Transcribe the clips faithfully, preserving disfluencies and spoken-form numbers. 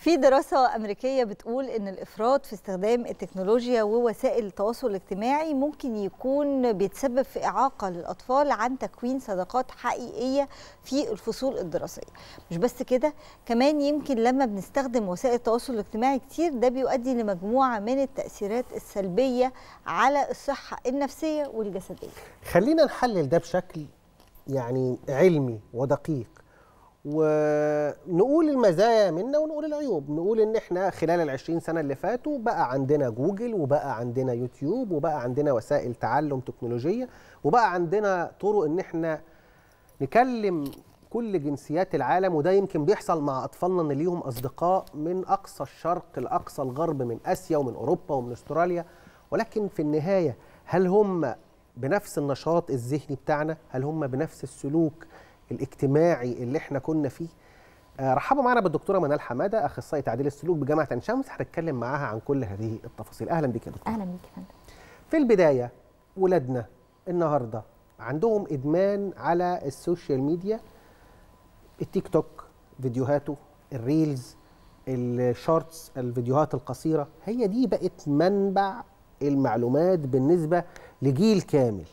في دراسة أمريكية بتقول إن الإفراط في استخدام التكنولوجيا ووسائل التواصل الاجتماعي ممكن يكون بيتسبب في إعاقة للأطفال عن تكوين صداقات حقيقية في الفصول الدراسية. مش بس كده، كمان يمكن لما بنستخدم وسائل التواصل الاجتماعي كتير ده بيؤدي لمجموعة من التأثيرات السلبية على الصحة النفسية والجسدية. خلينا نحلل ده بشكل يعني علمي ودقيق، ونقول المزايا منه ونقول العيوب. نقول ان احنا خلال العشرين سنة اللي فاتوا بقى عندنا جوجل، وبقى عندنا يوتيوب، وبقى عندنا وسائل تعلم تكنولوجية، وبقى عندنا طرق ان احنا نكلم كل جنسيات العالم. وده يمكن بيحصل مع اطفالنا ان ليهم اصدقاء من اقصى الشرق لاقصى الغرب، من اسيا ومن اوروبا ومن استراليا. ولكن في النهاية هل هم بنفس النشاط الذهني بتاعنا؟ هل هم بنفس السلوك الاجتماعي اللي احنا كنا فيه؟ آه رحبوا معنا بالدكتوره منال حماده، اخصائي تعديل السلوك بجامعه عين شمس. هنتكلم معاها عن كل هذه التفاصيل. اهلا بك يا دكتور. اهلا بك يا فندم. في البدايه، ولادنا النهارده عندهم ادمان على السوشيال ميديا، التيك توك، فيديوهاته، الريلز، الشورتس، الفيديوهات القصيره. هي دي بقت منبع المعلومات بالنسبه لجيل كامل.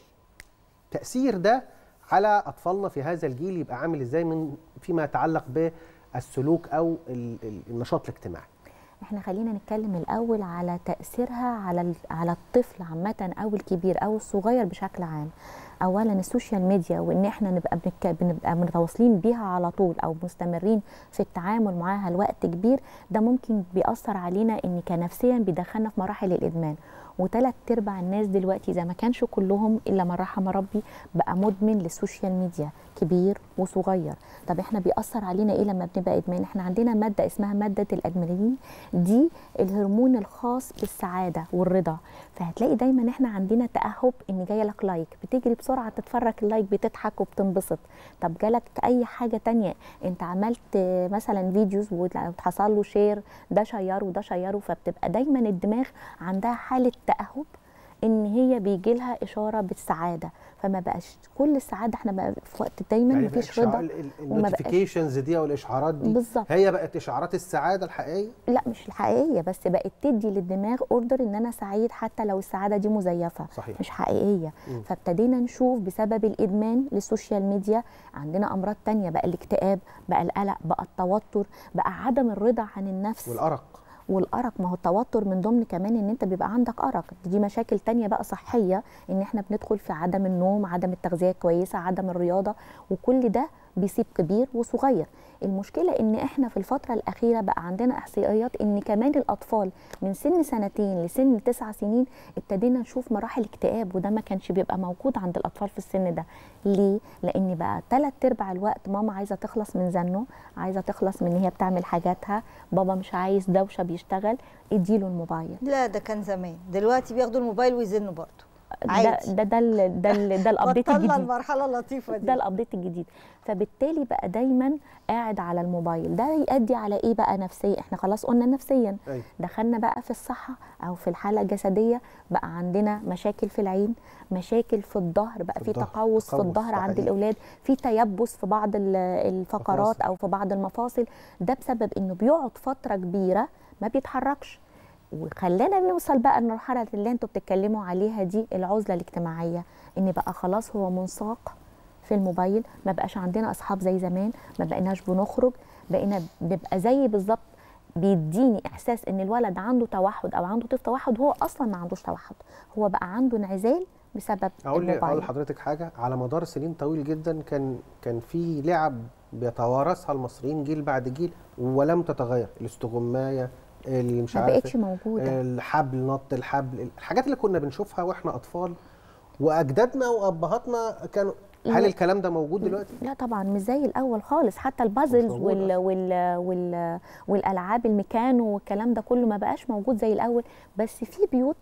تاثير ده على أطفالنا في هذا الجيل يبقى عامل إزاي من فيما يتعلق بالسلوك أو النشاط الاجتماعي؟ احنا خلينا نتكلم الأول على تأثيرها على على الطفل عامة أو الكبير أو الصغير بشكل عام. أولا السوشيال ميديا، وإن احنا نبقى بنبقى متواصلين بيها على طول أو مستمرين في التعامل معاها لوقت كبير، ده ممكن بيأثر علينا إن كنفسيا بيدخلنا في مراحل الإدمان. وثلاث ارباع الناس دلوقتي اذا ما كانش كلهم الا من رحم ربي بقى مدمن للسوشيال ميديا، كبير وصغير. طب احنا بيأثر علينا ايه لما بنبقى ادمان؟ احنا عندنا ماده اسمها ماده الادرينالين، دي الهرمون الخاص بالسعاده والرضا. فهتلاقي دايما احنا عندنا تأهب ان جاي لك لايك، بتجري بسرعه تتفرج اللايك، بتضحك وبتنبسط. طب جالك اي حاجه تانية، انت عملت مثلا فيديوز وحصل له شير، ده شيره وده شيره، فبتبقى دايما الدماغ عندها حاله تأهب ان هي بيجي لها اشاره بالسعاده. فما بقاش كل السعاده، احنا بقى في وقت دايما يعني مفيش رضا. النوتيفيكيشنز دي او الاشعارات دي بالظبط هي بقت اشعارات السعاده الحقيقيه؟ لا مش الحقيقيه، بس بقت تدي للدماغ اوردر ان انا سعيد حتى لو السعاده دي مزيفه. صحيح. مش حقيقيه. م. فابتدينا نشوف بسبب الادمان للسوشيال ميديا عندنا امراض تانية، بقى الاكتئاب، بقى القلق، بقى التوتر، بقى عدم الرضا عن النفس، والارق. والارق. ما هو التوتر من ضمن كمان ان انت بيبقى عندك ارق، دي مشاكل تانية بقى صحيه، ان احنا بندخل في عدم النوم، عدم التغذيه الكويسه، عدم الرياضه، وكل ده بيصيب كبير وصغير. المشكله ان احنا في الفتره الاخيره بقى عندنا احصائيات ان كمان الاطفال من سن سنتين لسن تسع سنين ابتدينا نشوف مراحل اكتئاب، وده ما كانش بيبقى موجود عند الاطفال في السن ده. ليه؟ لان بقى ثلاث ارباع الوقت ماما عايزه تخلص من زنه، عايزه تخلص من ان هي بتعمل حاجاتها، بابا مش عايز دوشه بيشتغل، اديله الموبايل. لا ده كان زمان، دلوقتي بياخدوا الموبايل ويزنوا برضه ده ده ده ال ده ال ده الابديت الجديد. بطلنا المرحله اللطيفه دي، ده الابديت الجديد. فبالتالي بقى دايما قاعد على الموبايل، ده يؤدي على ايه بقى نفسيا؟ احنا خلاص قلنا نفسيا، أي. دخلنا بقى في الصحه او في الحاله الجسديه، بقى عندنا مشاكل في العين، مشاكل في الظهر، بقى في تقوس في الظهر عند الاولاد، في تيبس في بعض الفقرات او في بعض المفاصل. ده بسبب انه بيقعد فتره كبيره ما بيتحركش. وخلانا نوصل بقى المرحله اللي انتوا بتتكلموا عليها دي، العزله الاجتماعيه، ان بقى خلاص هو منساق في الموبايل، ما بقاش عندنا اصحاب زي زمان، ما بقيناش بنخرج، بقينا بنبقى زي بالظبط. بيديني احساس ان الولد عنده توحد او عنده طفل توحد، هو اصلا ما عندوش توحد، هو بقى عنده انعزال بسبب أقول الموبايل. اقول لحضرتك حاجه، على مدار سنين طويل جدا كان كان في لعب بيتوارثها المصريين جيل بعد جيل ولم تتغير. الاستغمايه، اللي مش ما عارف بقتش موجوده، الحبل، نط الحبل، الحاجات اللي كنا بنشوفها واحنا اطفال واجدادنا وابهاتنا كانوا. هل الكلام ده موجود دلوقتي؟ لا طبعا مش زي الاول خالص. حتى البازلز وال وال وال والالعاب الميكانو والكلام ده كله ما بقاش موجود زي الاول. بس في بيوت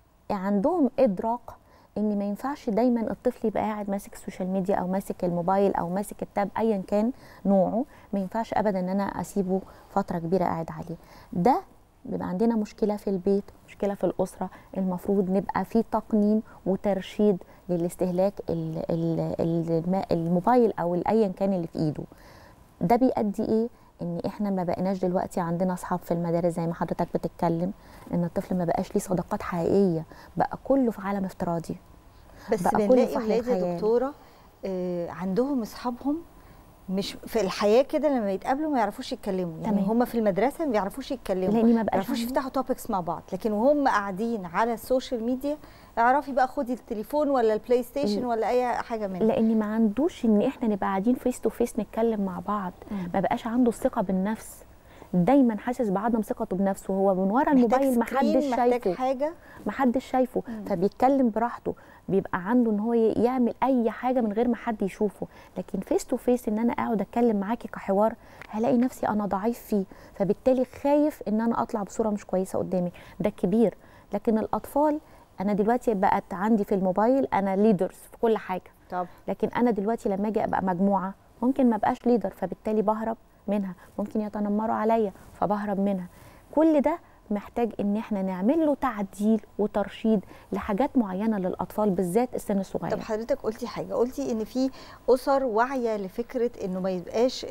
عندهم ادراك ان ما ينفعش دايما الطفل يبقى قاعد ماسك السوشيال ميديا او ماسك الموبايل او ماسك التاب ايا كان نوعه، ما ينفعش ابدا ان انا اسيبه فتره كبيره قاعد عليه. ده بيبقى عندنا مشكله في البيت، مشكله في الاسره. المفروض نبقى في تقنين وترشيد للاستهلاك الموبايل او ايا كان اللي في ايده. ده بيؤدي ايه؟ ان احنا ما بقيناش دلوقتي عندنا اصحاب في المدارس زي ما حضرتك بتتكلم، ان الطفل ما بقاش ليه صداقات حقيقيه، بقى كله في عالم افتراضي. بس بنلاقي ولاد يا دكتوره آه عندهم اصحابهم مش في الحياه كده، لما يتقابلوا ما يعرفوش يتكلموا، يعني هم في المدرسه ما بيعرفوش يتكلموا، لان ما بيعرفوش يفتحوا توبكس مع بعض، لكن وهم قاعدين على السوشيال ميديا اعرفي بقى خدي التليفون ولا البلاي ستيشن ولا اي حاجه منها، لان ما عندوش ان احنا نبقى قاعدين فيس تو فيس نتكلم مع بعض. مم. ما بقاش عنده الثقه بالنفس، دايما حاسس بعدم ثقته بنفسه، هو من ورا الموبايل ما حدش شايفه، حاجه ما حدش شايفه، فبيتكلم براحته، بيبقى عنده ان هو يعمل اي حاجه من غير ما حد يشوفه. لكن فيس تو فيس ان انا اقعد اتكلم معاكي كحوار، هلاقي نفسي انا ضعيف فيه، فبالتالي خايف ان انا اطلع بصوره مش كويسه قدامي. ده كبير. لكن الاطفال انا دلوقتي بقت عندي في الموبايل انا ليدرز في كل حاجه. طب لكن انا دلوقتي لما اجي ابقى مجموعه ممكن ما ابقاش ليدر، فبالتالي بهرب منها، ممكن يتنمروا عليا فبهرب منها. كل ده محتاج ان احنا نعمل له تعديل وترشيد لحاجات معينه للاطفال بالذات السن الصغير. طب حضرتك قلتي حاجه، قلتي ان في اسر واعيه لفكره انه ما يبقاش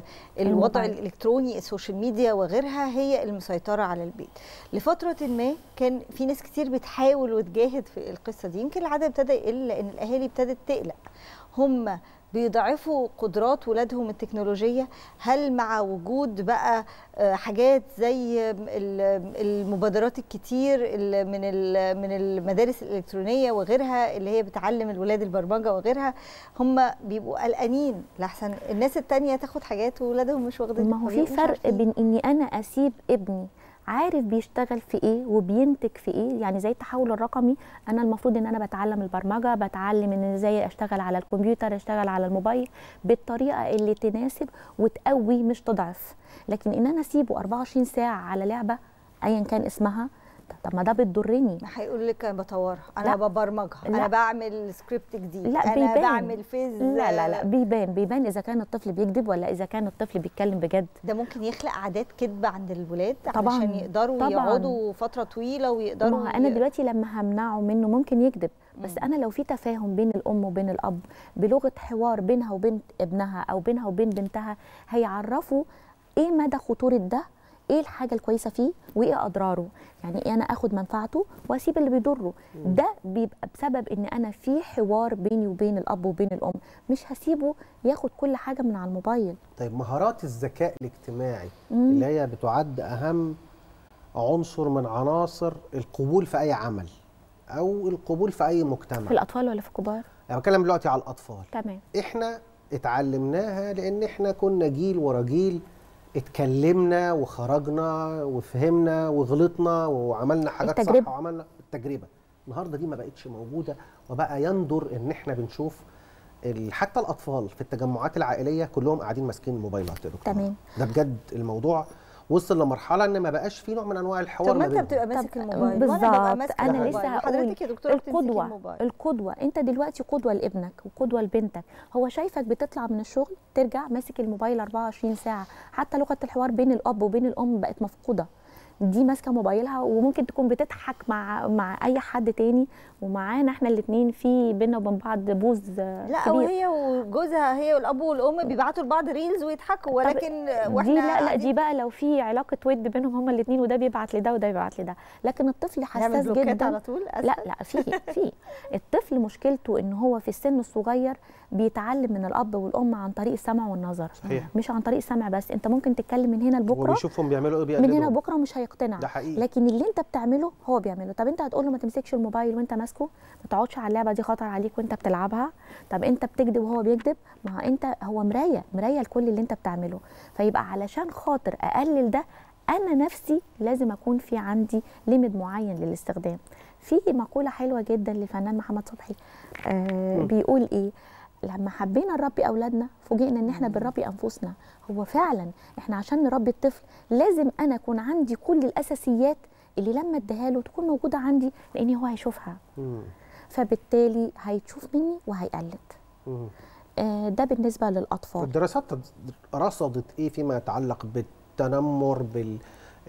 الوضع الالكتروني السوشيال ميديا وغيرها هي المسيطره على البيت. لفتره ما كان في ناس كتير بتحاول وتجاهد في القصه دي، يمكن العدد ابتدى يقل لان الاهالي ابتدت تقلق. هم بيضعفوا قدرات ولادهم التكنولوجية؟ هل مع وجود بقى حاجات زي المبادرات الكتير من من المدارس الإلكترونية وغيرها اللي هي بتعلم الولاد البرمجة وغيرها، هم بيبقوا قلقانين لحسن الناس التانية تاخد حاجات وولادهم مش واخدين؟ ما هو في فرق بين اني انا اسيب ابني عارف بيشتغل في ايه وبينتج في ايه، يعني زي التحول الرقمي، انا المفروض ان انا بتعلم البرمجه، بتعلم ان ازاي اشتغل على الكمبيوتر، اشتغل على الموبايل بالطريقه اللي تناسب وتقوي مش تضعف. لكن ان انا اسيبه أربعة وعشرين ساعه على لعبه ايا كان اسمها، طب ما ده بتضرني. هيقول لك انا بطورها، انا ببرمجها، انا بعمل سكريبت جديد، لا انا بيبان. بعمل فيز. لا لا لا بيبان بيبان اذا كان الطفل بيكذب ولا اذا كان الطفل بيتكلم بجد. ده ممكن يخلق عادات كذب عند الولاد طبعا علشان يقدروا طبعا يقعدوا فتره طويله ويقدروا. ما انا دلوقتي لما همنعه منه ممكن يكذب، بس انا لو في تفاهم بين الام وبين الاب بلغه حوار بينها وبين ابنها او بينها وبين بنتها، هيعرفوا ايه مدى خطوره ده، ايه الحاجه الكويسه فيه وايه اضراره، يعني انا اخد منفعته واسيب اللي بيضره. ده بيبقى بسبب ان انا في حوار بيني وبين الاب وبين الام، مش هسيبه ياخد كل حاجه من على الموبايل. طيب مهارات الذكاء الاجتماعي مم. اللي هي بتعد اهم عنصر من عناصر القبول في اي عمل او القبول في اي مجتمع، في الاطفال ولا في الكبار؟ يعني بتكلم دلوقتي على الاطفال. تمام. احنا اتعلمناها لان احنا كنا جيل ورا جيل اتكلمنا وخرجنا وفهمنا وغلطنا وعملنا حاجات التجربة. صح وعملنا التجربه. النهارده دي ما بقتش موجوده، وبقى يندر ان احنا بنشوف حتى الاطفال في التجمعات العائليه كلهم قاعدين ماسكين الموبايلات يا دكتور. تمام. ده بجد الموضوع وصل لمرحله ان ما بقاش في نوع من انواع الحوار. طب ما انت بتبقى ماسك الموبايل بالظبط، انا لسه حضرتك يا دكتوره القدوه القدوه انت دلوقتي قدوه لابنك وقدوه لبنتك، هو شايفك بتطلع من الشغل ترجع ماسك الموبايل أربعة وعشرين ساعه، حتى لغه الحوار بين الاب وبين الام بقت مفقوده. دي ماسكه موبايلها وممكن تكون بتضحك مع مع اي حد تاني، ومعانا احنا الاثنين في بينا وبين بعض بوز لا كبير. وهي وجوزها هي والاب والام بيبعتوا لبعض ريلز ويضحكوا، ولكن واحنا دي لا لا دي بقى لو في علاقه ود بينهم هما الاثنين وده بيبعت لده وده بيبعت لده. لكن الطفل حساس جدا على طول. لا لا في في الطفل مشكلته ان هو في السن الصغير بيتعلم من الاب والام عن طريق السمع والنظر. صحيح. مش عن طريق السمع بس، انت ممكن تتكلم من هنا لبكره وبيشوفهم بيعملوا ايه بيقلدوا من هنا لبكره مش هيقتنع. ده حقيقي. لكن اللي انت بتعمله هو بيعمله. طب انت هتقول له ما تمسكش الموبايل وانت ماسكه، ما تقعدش على اللعبه دي خطر عليك وانت بتلعبها. طب انت بتكذب وهو بيكذب، ما هو انت هو مرايه مرايه لكل اللي انت بتعمله. فيبقى علشان خاطر اقلل ده انا نفسي لازم اكون في عندي ليميت معين للاستخدام. في مقوله حلوه جدا للفنان محمد صبحي آه بيقول ايه، لما حبينا نربي اولادنا فوجئنا ان احنا بنربي انفسنا. هو فعلا احنا عشان نربي الطفل لازم انا اكون عندي كل الاساسيات اللي لما اديها له تكون موجوده عندي، لان هو هيشوفها. مم. فبالتالي هيشوف مني وهيقلد. آه ده بالنسبه للاطفال. الدراسات رصدت ايه فيما يتعلق بالتنمر، بال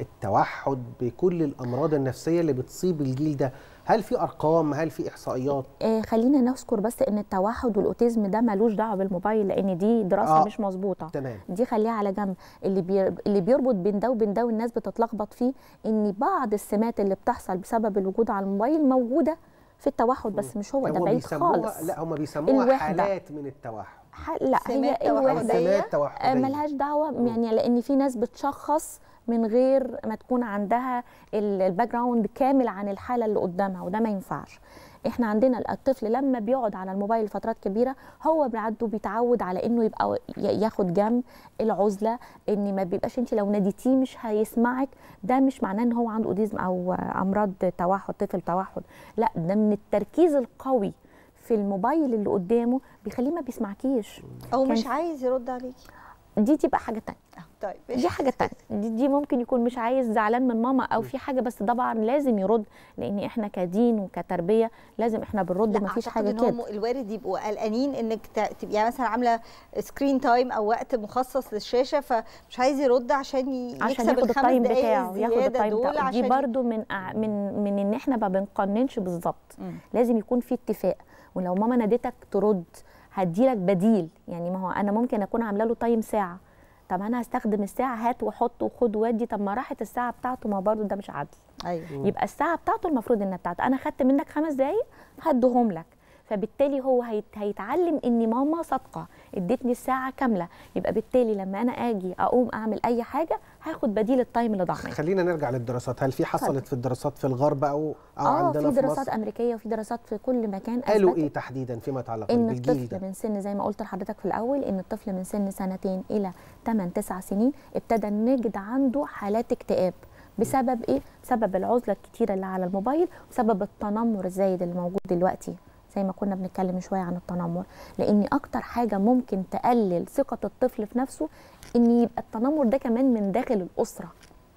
التوحد، بكل الامراض النفسيه اللي بتصيب الجيل ده. هل في ارقام؟ هل في احصائيات؟ آه خلينا نذكر بس ان التوحد والاوتيزم ده ملوش دعوه بالموبايل، لان دي دراسه آه. مش مظبوطه. تمام. دي خليها على جنب. اللي بي... اللي بيربط بين ده وبين ده والناس بتتلخبط فيه، ان بعض السمات اللي بتحصل بسبب الوجود على الموبايل موجوده في التوحد، بس مش هو ده، بعيد خالص. لا هم بيسموها حالات من التوحد. لا هي الوحده ملهاش دعوه م. يعني، لان في ناس بتشخص من غير ما تكون عندها الباك جراوند كامل عن الحاله اللي قدامها، وده ما ينفعش. احنا عندنا الطفل لما بيقعد على الموبايل فترات كبيره هو بعده بيتعود على انه يبقى ياخد جنب، العزله، ان ما بيبقاش انت لو ناديتيه مش هيسمعك. ده مش معناه ان هو عنده اوديزم او امراض توحد، طفل توحد، لا، ده من التركيز القوي في الموبايل اللي قدامه بيخليه ما بيسمعكيش او مش عايز يرد عليكي. دي تبقى حاجه تانية. طيب دي حاجه تانية. دي, دي ممكن يكون مش عايز، زعلان من ماما او في حاجه، بس طبعا لازم يرد، لان احنا كدين وكتربيه لازم احنا بنرد، مفيش حاجه كده. هم الوارد يبقوا قلقانين انك تبقي يعني مثلا عامله سكرين تايم او وقت مخصص للشاشه، فمش عايز يرد عشان يكسب عشان ياخد التايم بتاعه، ياخد التايم بتاعه. دي برده من من من ان احنا ما بنقننش بالظبط، لازم يكون في اتفاق. ولو ماما نادتك ترد، هديلك بديل. يعني ما هو انا ممكن اكون عامله له تايم ساعه، طب انا هستخدم الساعه، هات وحط وخد ودي، طب ما راحت الساعه بتاعته، ما برضه ده مش عدل. ايوه. يبقى الساعه بتاعته المفروض انها بتاعته، انا خدت منك خمس دقايق هديهم لك، فبالتالي هو هيتعلم ان ماما صادقه ادتني الساعه كامله، يبقى بالتالي لما انا اجي اقوم اعمل اي حاجه هاخد بديل التايم اللي ضاع مني. خلينا نرجع للدراسات. هل في حصلت في الدراسات في الغرب او او آه عندنا في دراسات في مصر؟ امريكيه وفي دراسات في كل مكان قالوا ايه تحديدا فيما يتعلق بالجيل ده؟ ان الطفل من سن، زي ما قلت لحضرتك في الاول، ان الطفل من سن سنتين الى ثمانية تسعة سنين ابتدى نجد عنده حالات اكتئاب. بسبب ايه؟ بسبب العزله الكتيره اللي على الموبايل، وبسبب التنمر الزايد اللي موجود دلوقتي، زي ما كنا بنتكلم شويه عن التنمر. لان اكتر حاجه ممكن تقلل ثقه الطفل في نفسه ان يبقى التنمر ده كمان من داخل الاسره،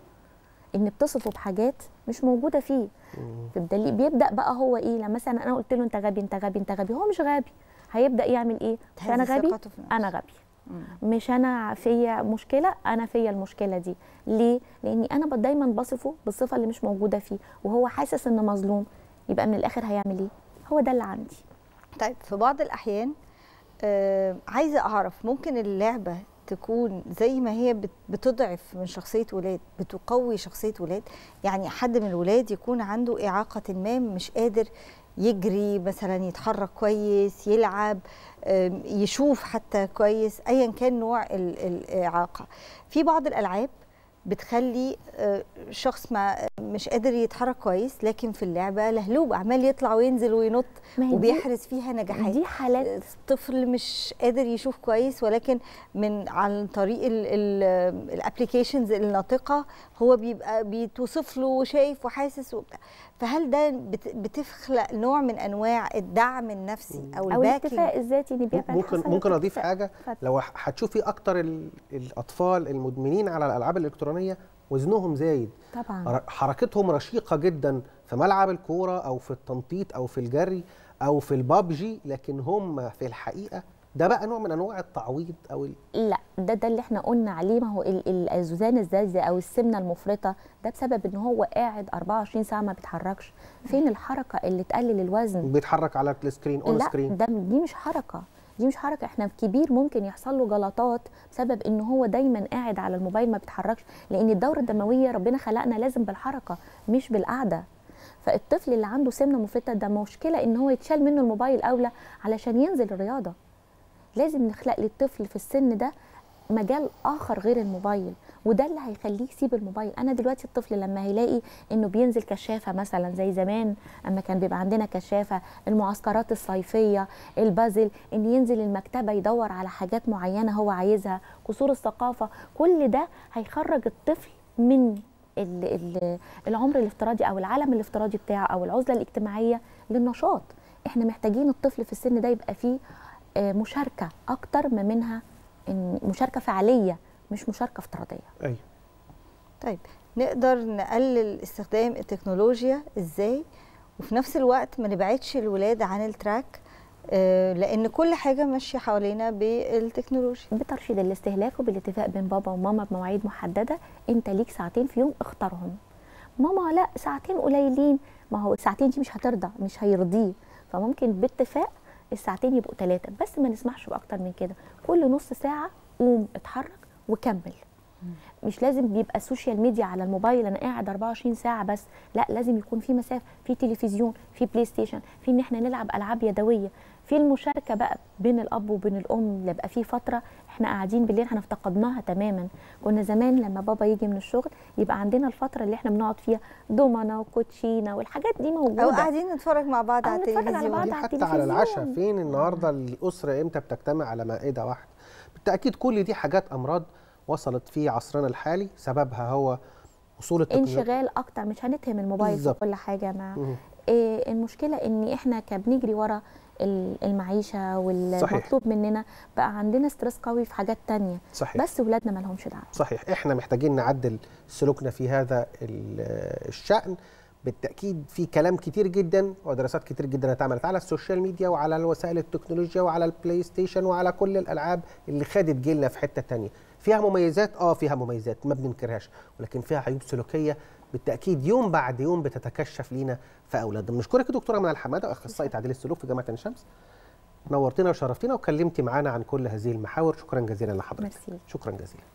ان بتصفه بحاجات مش موجوده فيه. بالدليل بيبدا بقى هو ايه، لما مثلا انا قلت له انت غبي انت غبي انت غبي، هو مش غبي، هيبدا يعمل ايه؟ مش انا غبي، انا غبي. مش انا فيا مشكله، انا فيا المشكله دي. ليه؟ لاني انا دايما بصفه بالصفه اللي مش موجوده فيه، وهو حاسس انه مظلوم، يبقى من الاخر هيعمل ايه؟ هو ده اللي عندي. طيب في بعض الاحيان آه عايزه اعرف، ممكن اللعبه تكون زي ما هي بتضعف من شخصيه ولاد بتقوي شخصيه ولاد؟ يعني حد من الولاد يكون عنده اعاقه ما، مش قادر يجري مثلا، يتحرك كويس، يلعب، يشوف حتى كويس، ايا كان نوع الاعاقه. في بعض الالعاب بتخلي شخص ما مش قادر يتحرك كويس، لكن في اللعبه لهلوب، عمال يطلع وينزل وينط وبيحرز فيها نجاحات. دي حالات طفل مش قادر يشوف كويس، ولكن من عن طريق الابلكيشنز الناطقه هو بيبقى بيتوصف له شايف وحاسس وبتاع. فهل ده بتخلق نوع من انواع الدعم النفسي او او الاتفاق الذاتي اللي بيبقى ممكن ممكن اضيف حاجه؟ لو هتشوفي اكتر الاطفال المدمنين على الالعاب الالكترونيه وزنهم زايد طبعا، حركتهم رشيقه جدا في ملعب الكوره او في التنطيط او في الجري او في البابجي، لكن هم في الحقيقه ده بقى نوع من انواع التعويض او ال... لا ده ده اللي احنا قلنا عليه. ما هو الزوزان الزايده او السمنه المفرطه ده بسبب ان هو قاعد أربعة وعشرين ساعه ما بيتحركش. فين الحركه اللي تقلل الوزن؟ بيتحرك على السكرين اون سكرين. لا ده دي مش حركه، دي مش حركه. احنا كبير ممكن يحصل له جلطات بسبب ان هو دايما قاعد على الموبايل ما بيتحركش، لان الدوره الدمويه ربنا خلقنا لازم بالحركه مش بالقعده. فالطفل اللي عنده سمنه مفرطه ده مشكله ان هو يتشال منه الموبايل اولى علشان ينزل الرياضه. لازم نخلق للطفل في السن ده مجال اخر غير الموبايل، وده اللي هيخليه يسيب الموبايل. انا دلوقتي الطفل لما هيلاقي انه بينزل كشافه مثلا زي زمان اما كان بيبقى عندنا كشافه، المعسكرات الصيفيه، البازل، ان ينزل المكتبه يدور على حاجات معينه هو عايزها، قصور الثقافه، كل ده هيخرج الطفل من ال ال العمر الافتراضي او العالم الافتراضي بتاعه او العزله الاجتماعيه للنشاط. احنا محتاجين الطفل في السن ده يبقى فيه مشاركه اكتر ما منها إن مشاركه فعاليه مش مشاركه افتراضيه. ايوه. طيب نقدر نقلل استخدام التكنولوجيا ازاي وفي نفس الوقت ما نبعدش الولاد عن التراك لان كل حاجه ماشيه حوالينا بالتكنولوجيا. بترشيد الاستهلاك وبالاتفاق بين بابا وماما بمواعيد محدده، انت ليك ساعتين في يوم اختارهم. ماما لا ساعتين قليلين، ما هو الساعتين دي مش هترضى، مش هيرضيه، فممكن باتفاق الساعتين يبقوا ثلاثه، بس ما نسمحش باكتر من كده. كل نص ساعه قوم اتحرك وكمل. مش لازم بيبقى السوشيال ميديا على الموبايل انا قاعد أربعة وعشرين ساعه بس، لا لازم يكون في مسافه، في تلفزيون، في بلاي ستيشن، في ان احنا نلعب العاب يدويه، في المشاركه بقى بين الاب وبين الام، اللي يبقى في فتره احنا قاعدين بالليل احنا افتقدناها تماما. كنا زمان لما بابا يجي من الشغل يبقى عندنا الفتره اللي احنا بنقعد فيها دومنا وكوتشينه والحاجات دي موجوده، او قاعدين نتفرج مع بعض على التلفزيون. دي حتى على العشاء فين النهارده الاسره امتى بتجتمع على مائده واحده؟ بالتاكيد كل دي حاجات امراض وصلت في عصرنا الحالي سببها هو وصول التكنولوجيا. انشغال اكتر، مش هنتهم الموبايل في كل حاجه. مع إيه المشكله ان احنا كبنجري ورا المعيشه والمطلوب مننا، بقى عندنا ستريس قوي في حاجات تانية. صحيح. بس ولادنا ما لهمش دعوه. صحيح، احنا محتاجين نعدل سلوكنا في هذا الشأن. بالتأكيد في كلام كتير جدا ودراسات كتير جدا اتعملت على السوشيال ميديا وعلى وسائل التكنولوجيا وعلى البلاي ستيشن وعلى كل الألعاب اللي خدت جيلنا في حتة تانية. فيها مميزات، اه فيها مميزات ما بننكرهاش، ولكن فيها عيوب سلوكية بالتأكيد يوم بعد يوم بتتكشف لينا في أولادنا. بنشكرك يا دكتورة منى الحمادة، أخصائي تعديل السلوك في جامعة عين شمس. نورتنا وشرفتينا وكلمتي معانا عن كل هذه المحاور. شكرا جزيلا لحضرتك. ميرسي. شكرا جزيلا.